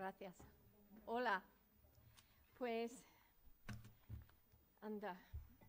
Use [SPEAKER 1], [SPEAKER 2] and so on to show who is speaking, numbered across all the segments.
[SPEAKER 1] Gracias. Hola. Pues, anda.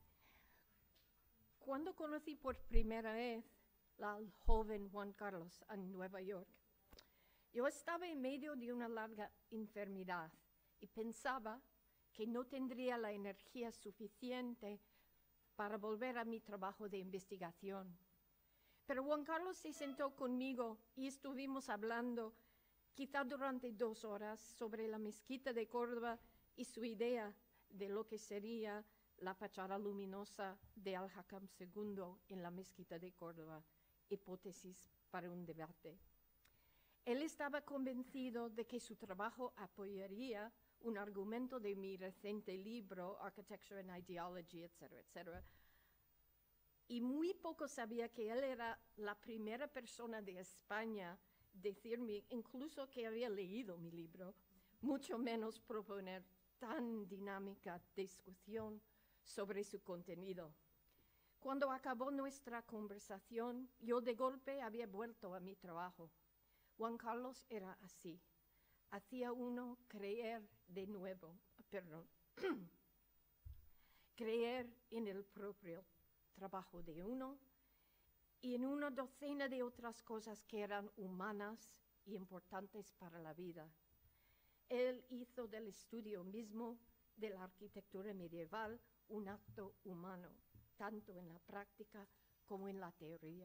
[SPEAKER 1] Cuando conocí por primera vez al joven Juan Carlos en Nueva York, yo estaba en medio de una larga enfermedad y pensaba que no tendría la energía suficiente para volver a mi trabajo de investigación. Pero Juan Carlos se sentó conmigo y estuvimos hablando quizá durante 2 horas sobre la mezquita de Córdoba y su idea de lo que sería la fachada luminosa de Al-Hakam II en la mezquita de Córdoba, hipótesis para un debate. Él estaba convencido de que su trabajo apoyaría un argumento de mi reciente libro, Architecture and Ideology, etcétera, etcétera. Y muy poco sabía que él era la primera persona de España decirme, incluso que había leído mi libro, mucho menos proponer tan dinámica discusión sobre su contenido. Cuando acabó nuestra conversación, yo de golpe había vuelto a mi trabajo. Juan Carlos era así. Hacía uno creer de nuevo, creer en el propio trabajo de uno y en una docena de otras cosas que eran humanas y importantes para la vida. Él hizo del estudio mismo de la arquitectura medieval un acto humano, tanto en la práctica como en la teoría.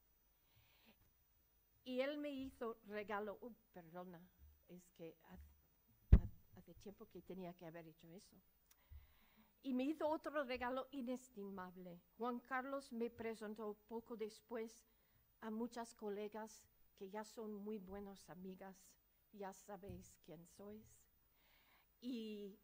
[SPEAKER 1] Y él me hizo regalo, es que hace tiempo que tenía que haber hecho eso. Y me hizo otro regalo inestimable. Juan Carlos me presentó poco después a muchas colegas que ya son muy buenas amigas, ya sabéis quién sois, y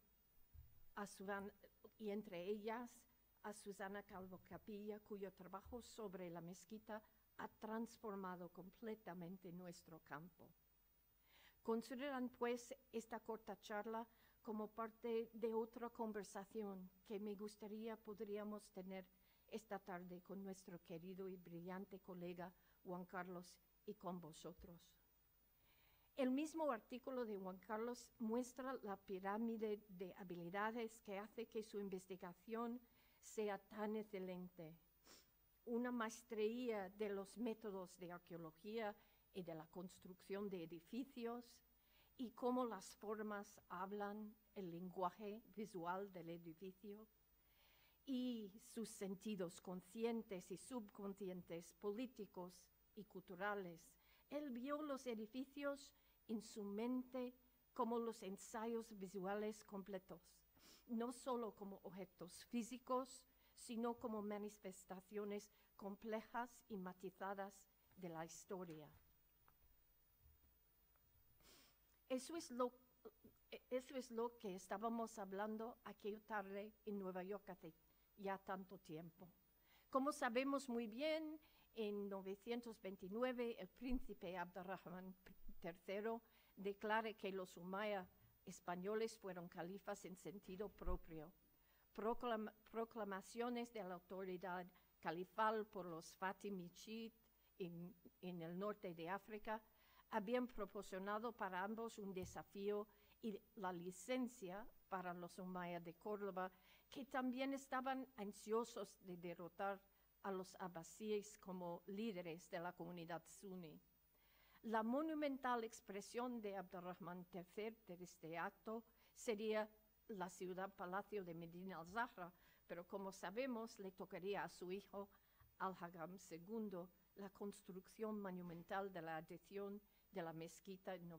[SPEAKER 1] entre ellas a Susana Calvo Capilla, cuyo trabajo sobre la mezquita ha transformado completamente nuestro campo. Consideran pues esta corta charla como parte de otra conversación que me gustaría podríamos tener esta tarde con nuestro querido y brillante colega Juan Carlos y con vosotros. El mismo artículo de Juan Carlos muestra la pirámide de habilidades que hace que su investigación sea tan excelente. Una maestría de los métodos de arqueología y de la construcción de edificios, y cómo las formas hablan el lenguaje visual del edificio, y sus sentidos conscientes y subconscientes, políticos y culturales. Él vio los edificios en su mente como los ensayos visuales completos, no solo como objetos físicos, sino como manifestaciones complejas y matizadas de la historia. Eso es lo que estábamos hablando aquella tarde en Nueva York hace ya tanto tiempo. Como sabemos muy bien, en 929 el príncipe Abderrahmán III declara que los umayya españoles fueron califas en sentido propio. Proclamaciones de la autoridad califal por los Fatimid en el norte de África habían proporcionado para ambos un desafío y la licencia para los umayya de Córdoba, que también estaban ansiosos de derrotar a los abbasíes como líderes de la comunidad suní. La monumental expresión de Abderrahmán III de este acto sería la ciudad-palacio de Medina al-Zahra, pero como sabemos le tocaría a su hijo Al-Hakam II la construcción monumental de la adición de la mezquita en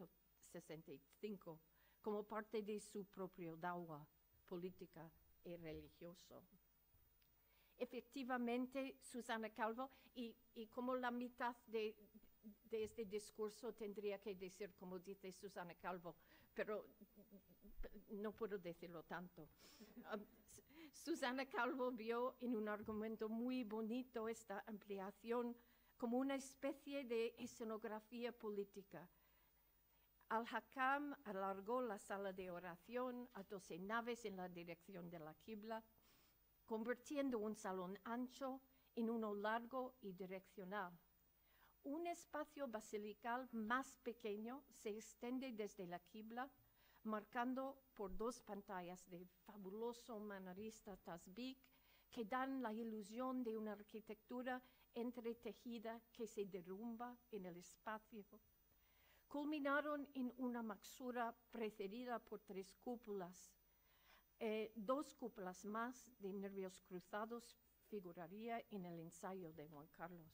[SPEAKER 1] 965 como parte de su propio dawa política y religioso. Efectivamente, Susana Calvo, y como la mitad de este discurso tendría que decir como dice Susana Calvo, pero no puedo decirlo tanto. Susana Calvo vio en un argumento muy bonito esta ampliación como una especie de escenografía política. Al-Hakam alargó la sala de oración a 12 naves en la dirección de la Qibla, convirtiendo un salón ancho en uno largo y direccional. Un espacio basilical más pequeño se extiende desde la quibla, marcando por 2 pantallas de fabuloso manierista Tasbih que dan la ilusión de una arquitectura entretejida que se derrumba en el espacio. Culminaron en una maxura precedida por 3 cúpulas. 2 cúpulas más de nervios cruzados figuraría en el ensayo de Juan Carlos.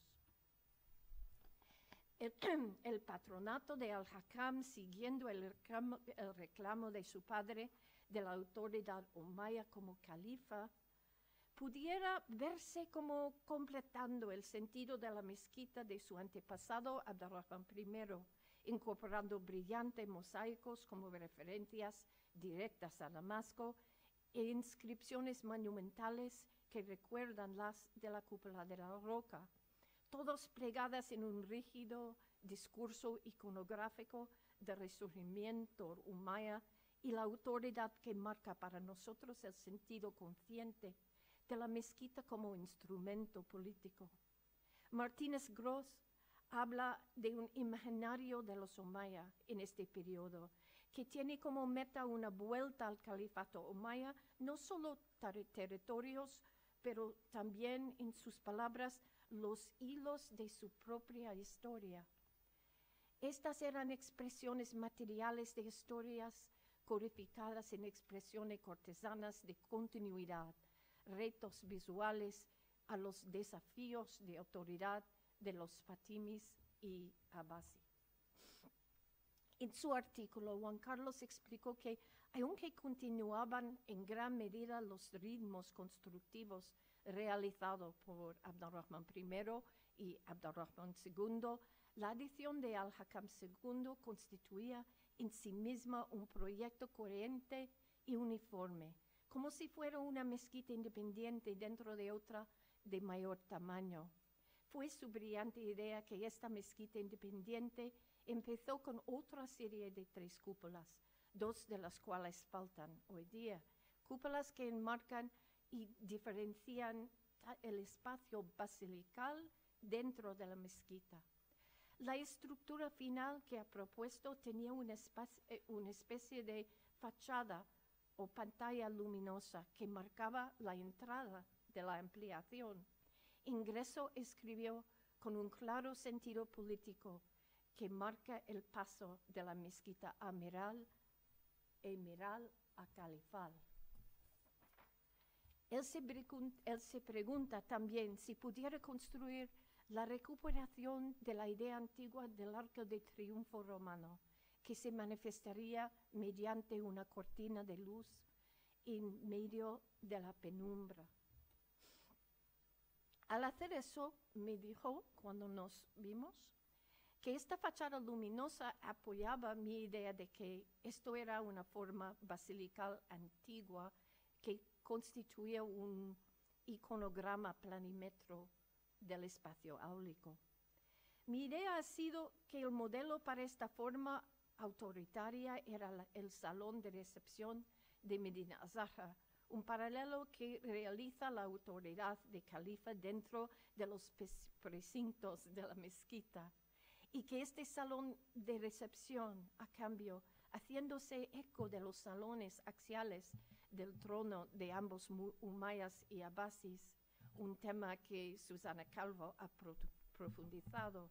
[SPEAKER 1] El patronato de Al-Hakam, siguiendo el reclamo de su padre de la autoridad omaya como califa, pudiera verse como completando el sentido de la mezquita de su antepasado Abd-ar-Rahman I, incorporando brillantes mosaicos como referencias directas a Damasco e inscripciones monumentales que recuerdan las de la cúpula de la roca, todos plegadas en un rígido discurso iconográfico de resurgimiento umaya y la autoridad que marca para nosotros el sentido consciente de la mezquita como instrumento político. Martínez Gross habla de un imaginario de los omaya en este periodo, que tiene como meta una vuelta al califato omaya, no solo territorios, pero también, en sus palabras, los hilos de su propia historia. Estas eran expresiones materiales de historias codificadas en expresiones cortesanas de continuidad, retos visuales a los desafíos de autoridad de los Fatimis y Abbasi. En su artículo, Juan Carlos explicó que, aunque continuaban en gran medida los ritmos constructivos realizados por Abd-ar-Rahman I y Abd-ar-Rahman II, la adición de Al-Hakam II constituía en sí misma un proyecto coherente y uniforme, como si fuera una mezquita independiente dentro de otra de mayor tamaño. Fue su brillante idea que esta mezquita independiente empezó con otra serie de 3 cúpulas, 2 de las cuales faltan hoy día, cúpulas que enmarcan y diferencian el espacio basilical dentro de la mezquita. La estructura final que ha propuesto tenía una especie de fachada o pantalla luminosa que marcaba la entrada de la ampliación. Ingreso escribió con un claro sentido político que marca el paso de la mezquita emiral a califal. Él se pregunta también si pudiera construir la recuperación de la idea antigua del arco de triunfo romano, que se manifestaría mediante una cortina de luz en medio de la penumbra. Al hacer eso, me dijo, cuando nos vimos, que esta fachada luminosa apoyaba mi idea de que esto era una forma basilical antigua que constituía un iconograma planímetro del espacio áulico. Mi idea ha sido que el modelo para esta forma autoritaria era el salón de recepción de Medina Azahra, un paralelo que realiza la autoridad de califa dentro de los precintos de la mezquita, y que este salón de recepción, a cambio, haciéndose eco de los salones axiales del trono de ambos umayas y abbasis, un tema que Susana Calvo ha profundizado.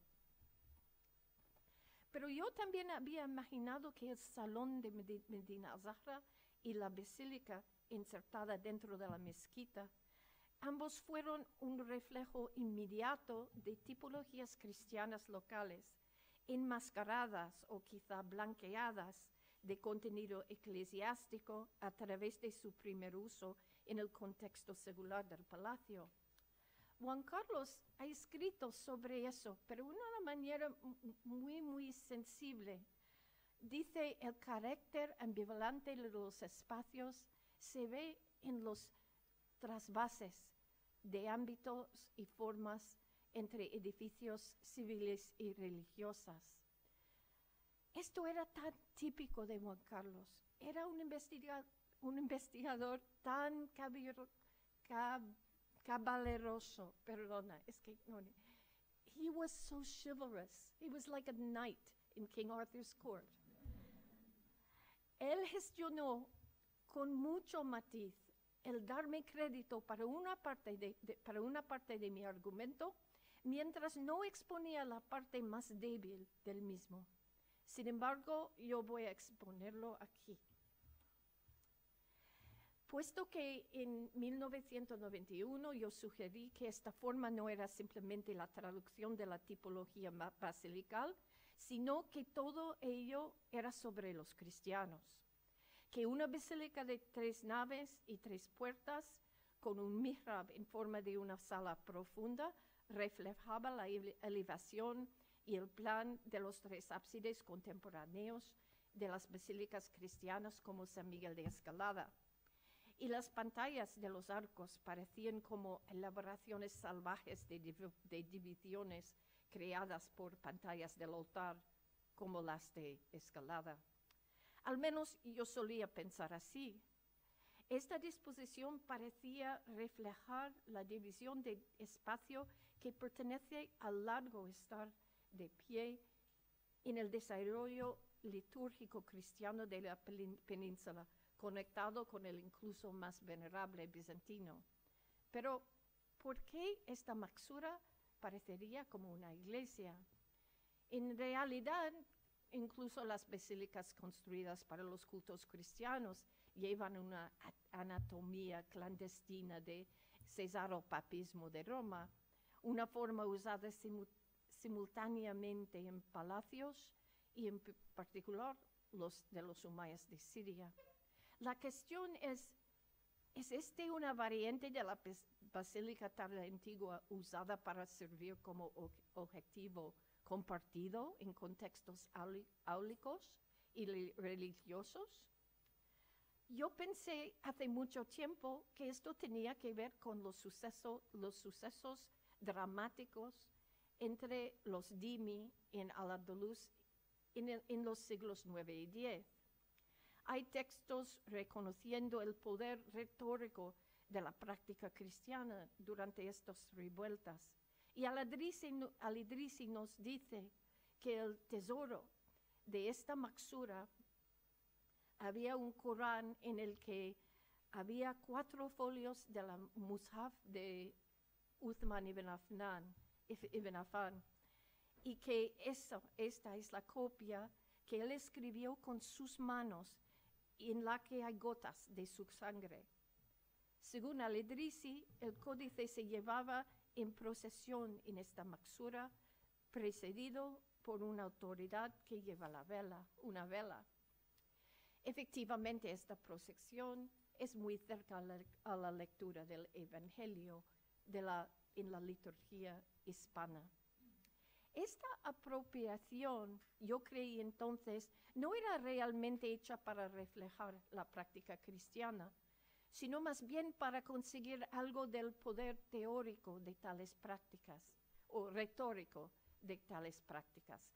[SPEAKER 1] Pero yo también había imaginado que el salón de Medina Azahra y la basílica insertada dentro de la mezquita, ambos fueron un reflejo inmediato de tipologías cristianas locales, enmascaradas o quizá blanqueadas de contenido eclesiástico a través de su primer uso en el contexto secular del palacio. Juan Carlos ha escrito sobre eso, pero de una manera muy sensible. Dice, el carácter ambivalente de los espacios se ve en los trasvases de ámbitos y formas entre edificios civiles y religiosas. Esto era tan típico de Juan Carlos. Era un investigador tan caballeroso, he was so chivalrous. He was like a knight in King Arthur's court. Él gestionó con mucho matiz el darme crédito para una parte de mi argumento, mientras no exponía la parte más débil del mismo. Sin embargo, yo voy a exponerlo aquí. Puesto que en 1991 yo sugerí que esta forma no era simplemente la traducción de la tipología basilical, sino que todo ello era sobre los cristianos, que una basílica de 3 naves y 3 puertas, con un mihrab en forma de una sala profunda, reflejaba la elevación y el plan de los 3 ábsides contemporáneos de las basílicas cristianas como San Miguel de Escalada. Y las pantallas de los arcos parecían como elaboraciones salvajes de divisiones creadas por pantallas del altar, como las de Escalada. Al menos yo solía pensar así. Esta disposición parecía reflejar la división de espacio que pertenece al largo estar de pie en el desarrollo litúrgico cristiano de la península, conectado con el incluso más venerable bizantino. Pero, ¿por qué esta maxura parecería como una iglesia? En realidad, incluso las basílicas construidas para los cultos cristianos llevan una anatomía clandestina de cesaropapismo de Roma, una forma usada simultáneamente en palacios y en particular los de los umayas de Siria. La cuestión ¿es este una variante de la basílica tan antigua usada para servir como objetivo compartido en contextos áulicos y religiosos? Yo pensé hace mucho tiempo que esto tenía que ver con los sucesos dramáticos entre los dhimmi en Al-Andalus en los siglos IX y X. Hay textos reconociendo el poder retórico de la práctica cristiana durante estas revueltas. Y Al-Idrisi nos dice que el tesoro de esta maxura había un Corán en el que había 4 folios de la Mushaf de Uthman ibn Affan, y que esta es la copia que él escribió con sus manos, en la que hay gotas de su sangre. Según Al-Idrisi, el códice se llevaba en procesión en esta maxura, precedido por una autoridad que lleva una vela. Efectivamente, esta procesión es muy cerca a la lectura del Evangelio en la liturgia hispana. Esta apropiación, yo creí entonces, no era realmente hecha para reflejar la práctica cristiana, sino más bien para conseguir algo del poder teórico de tales prácticas, o retórico de tales prácticas,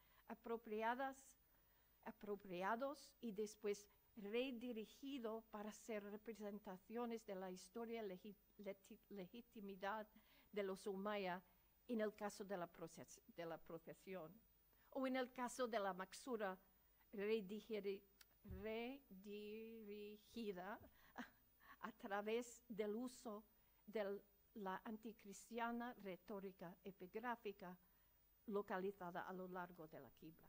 [SPEAKER 1] apropiados y después redirigido para ser representaciones de la historia legitimidad de los Umayya en el caso de la procesión, o en el caso de la maxura redirigida a través del uso de la anticristiana retórica epigráfica localizada a lo largo de la Qibla.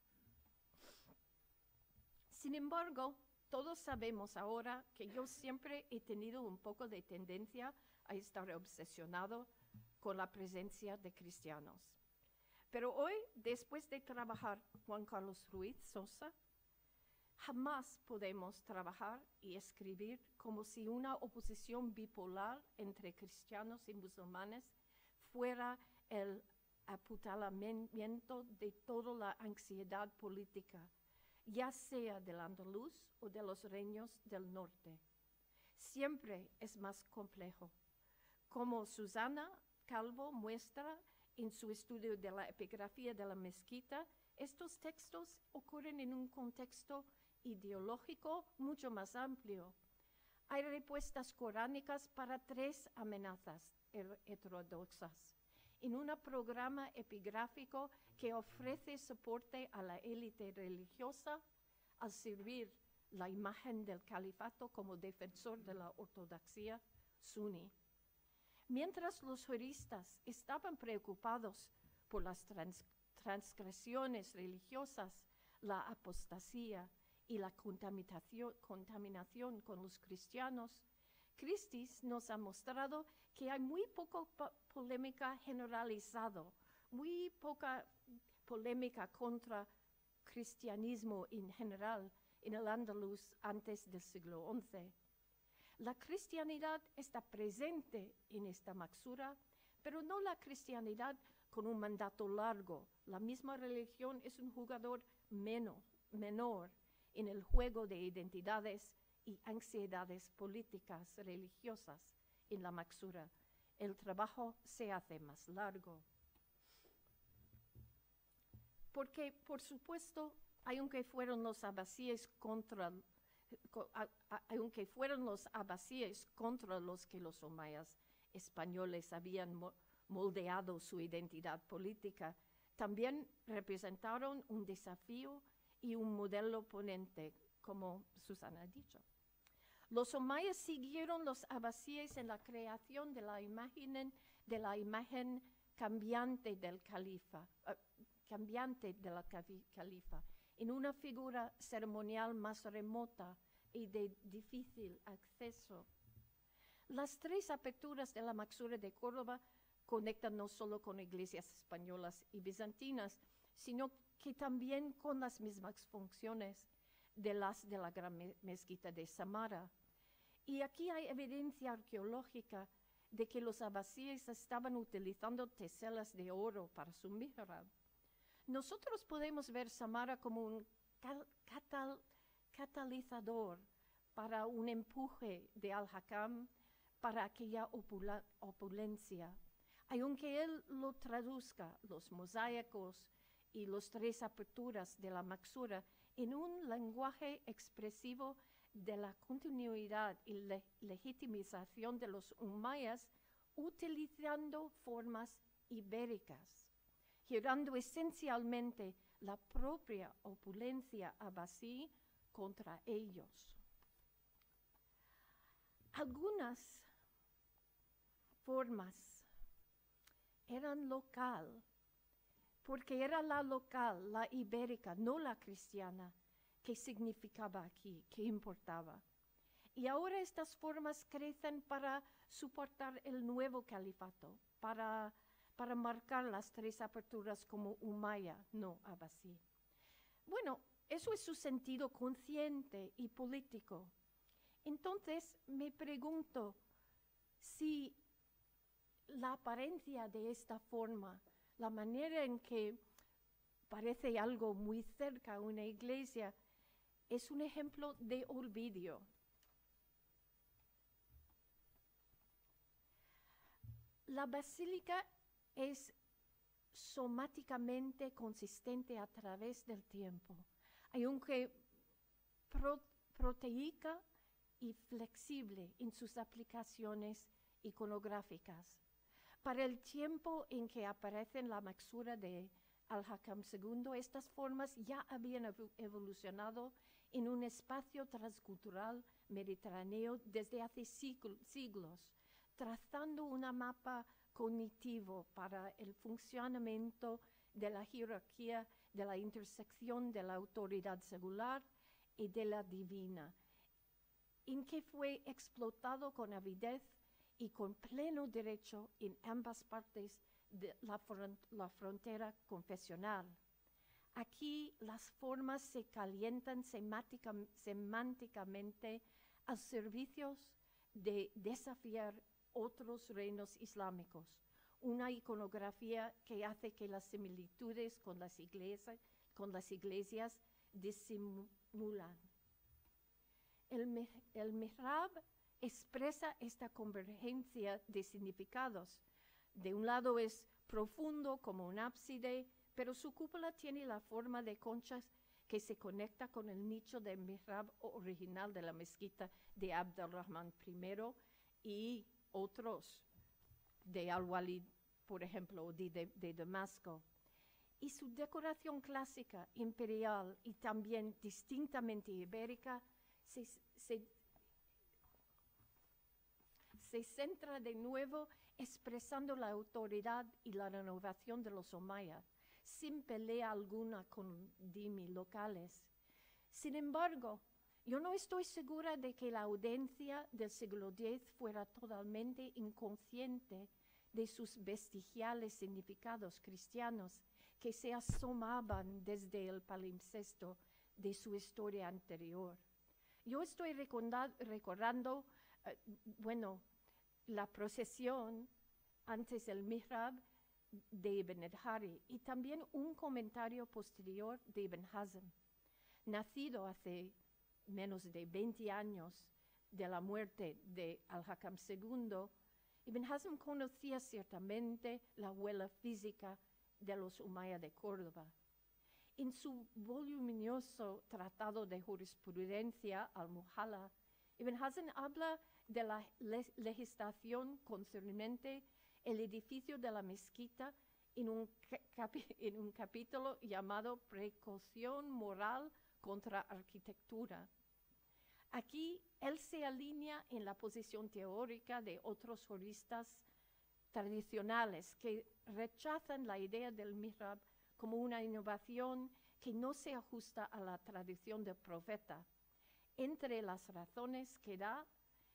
[SPEAKER 1] Sin embargo, todos sabemos ahora que yo siempre he tenido un poco de tendencia a estar obsesionado con la presencia de cristianos. Pero hoy, después de trabajar Juan Carlos Ruiz Sosa, jamás podemos trabajar y escribir como si una oposición bipolar entre cristianos y musulmanes fuera el apuntalamiento de toda la ansiedad política, ya sea del andaluz o de los reinos del norte. Siempre es más complejo. Como Susana Calvo muestra en su estudio de la epigrafía de la mezquita, estos textos ocurren en un contexto ideológico mucho más amplio. Hay respuestas coránicas para 3 amenazas heterodoxas, en un programa epigráfico que ofrece soporte a la élite religiosa al servir la imagen del califato como defensor de la ortodoxia suní. Mientras los juristas estaban preocupados por las transgresiones religiosas, la apostasía y la contaminación con los cristianos, Christie's nos ha mostrado que hay muy poca polémica generalizada, muy poca polémica contra cristianismo en general en el Andaluz antes del siglo XI. La cristianidad está presente en esta Maksura, pero no la cristianidad con un mandato largo. La misma religión es un jugador menor en el juego de identidades y ansiedades políticas religiosas en la Maksura. El trabajo se hace más largo. Porque, por supuesto, aunque fueron los abbasíes contra los que los omayas españoles habían moldeado su identidad política, también representaron un desafío y un modelo ponente, como Susana ha dicho. Los omayas siguieron los abbasíes en la creación de la imagen cambiante del califa, en una figura ceremonial más remota y de difícil acceso. Las tres aperturas de la Maksura de Córdoba conectan no solo con iglesias españolas y bizantinas, sino que también con las mismas funciones de las de la gran mezquita de Samara. Y aquí hay evidencia arqueológica de que los abbasíes estaban utilizando teselas de oro para su mihrab. Nosotros podemos ver Samara como un catalizador para un empuje de Al-Hakam para aquella opulencia. Aunque él lo traduzca, los mosaicos y las tres aperturas de la Maksura, en un lenguaje expresivo de la continuidad y legitimización de los umayas, utilizando formas ibéricas, girando esencialmente la propia opulencia abbasí contra ellos. Algunas formas eran local, porque era la local, la ibérica, no la cristiana, que significaba aquí, que importaba. Y ahora estas formas crecen para soportar el nuevo califato, para marcar las tres aperturas como umaya, no abbasí. Bueno, eso es su sentido consciente y político. Entonces me pregunto si la apariencia de esta forma, la manera en que parece algo muy cerca a una iglesia, es un ejemplo de olvido. La basílica es somáticamente consistente a través del tiempo, aunque proteica y flexible en sus aplicaciones iconográficas. Para el tiempo en que aparece en la Maksura de Al-Hakam II, estas formas ya habían evolucionado en un espacio transcultural mediterráneo desde hace siglos, trazando un mapa cognitivo para el funcionamiento de la jerarquía, de la intersección de la autoridad secular y de la divina, en que fue explotado con avidez y con pleno derecho en ambas partes de la frontera confesional. Aquí las formas se calientan semánticamente al servicio de desafiar otros reinos islámicos, una iconografía que hace que las similitudes con las iglesias disimulan. El mihrab expresa esta convergencia de significados. De un lado es profundo como un ábside, pero su cúpula tiene la forma de conchas que se conecta con el nicho del mihrab original de la mezquita de Abd al-Rahman I y otros de Al-Walid por ejemplo, de Damasco. Y su decoración clásica, imperial y también distintamente ibérica, se centra de nuevo expresando la autoridad y la renovación de los Omeya, sin pelea alguna con dhimmi locales. Sin embargo, yo no estoy segura de que la audiencia del siglo X fuera totalmente inconsciente de sus vestigiales significados cristianos que se asomaban desde el palimpsesto de su historia anterior. Yo estoy recordando, la procesión antes del mihrab de Ibn al-Hari y también un comentario posterior de Ibn Hazm. Nacido hace menos de 20 años de la muerte de Al-Hakam II, Ibn Hazm conocía ciertamente la huella física de los Umayya de Córdoba. En su voluminoso tratado de jurisprudencia al-Muhalla, Ibn Hazm habla de la legislación concerniente el edificio de la mezquita en un capítulo llamado Precaución moral contra arquitectura. Aquí él se alinea en la posición teórica de otros juristas tradicionales que rechazan la idea del mihrab como una innovación que no se ajusta a la tradición del profeta. Entre las razones que da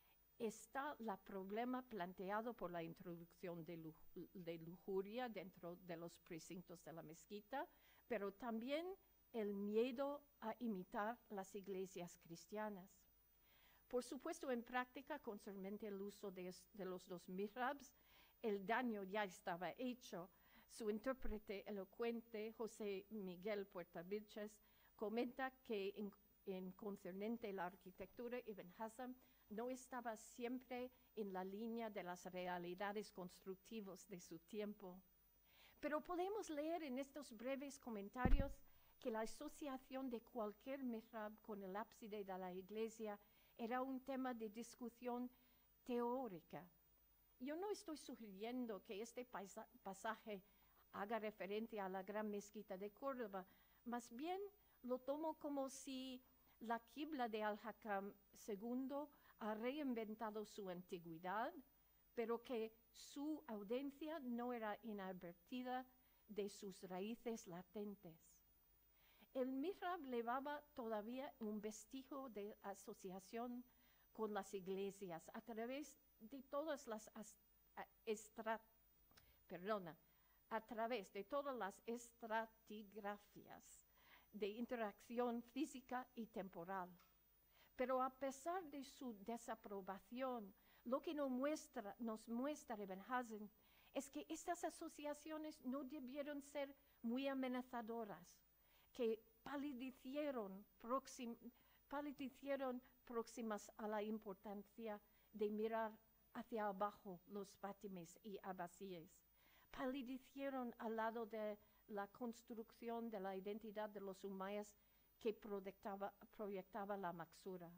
[SPEAKER 1] está el problema planteado por la introducción de lujuria dentro de los precintos de la mezquita, pero también el miedo a imitar las iglesias cristianas. Por supuesto, en práctica, concerniente el uso de los dos mihrabs, el daño ya estaba hecho. Su intérprete elocuente, José Miguel Puerta Vilches, comenta que en concerniente la arquitectura, Ibn Hazm no estaba siempre en la línea de las realidades constructivas de su tiempo. Pero podemos leer en estos breves comentarios que la asociación de cualquier mihrab con el ábside de la iglesia era un tema de discusión teórica. Yo no estoy sugiriendo que este pasaje haga referencia a la gran mezquita de Córdoba, más bien lo tomo como si la qibla de Al-Hakam II ha reinventado su antigüedad, pero que su audiencia no era inadvertida de sus raíces latentes. El mihrab llevaba todavía un vestigio de asociación con las iglesias a través de todas las estratigrafías de interacción física y temporal. Pero a pesar de su desaprobación, lo que nos muestra Ibn Hazm es que estas asociaciones no debieron ser muy amenazadoras, que palidecieron próximas a la importancia de mirar hacia abajo los fátimes y abbasíes, palidecieron al lado de la construcción de la identidad de los umayyas que proyectaba la Maksura.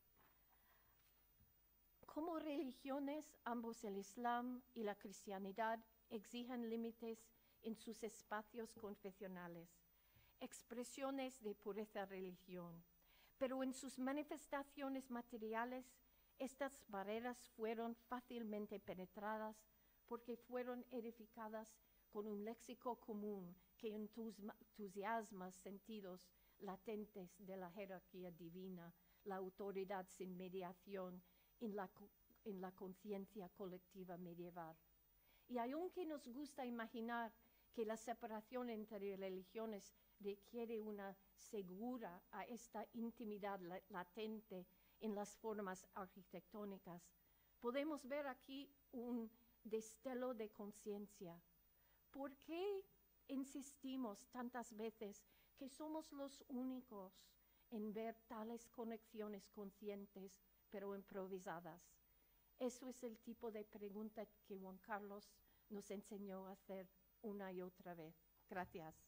[SPEAKER 1] Como religiones, ambos el Islam y la cristianidad exigen límites en sus espacios confesionales, expresiones de pureza religión, pero en sus manifestaciones materiales, estas barreras fueron fácilmente penetradas porque fueron edificadas con un léxico común que entusiasma sentidos latentes de la jerarquía divina, la autoridad sin mediación en la conciencia colectiva medieval. Y aunque nos gusta imaginar que la separación entre religiones requiere una segura a esta intimidad latente en las formas arquitectónicas, podemos ver aquí un destello de conciencia. ¿Por qué insistimos tantas veces que somos los únicos en ver tales conexiones conscientes pero improvisadas? Eso es el tipo de pregunta que Juan Carlos nos enseñó a hacer una y otra vez. Gracias.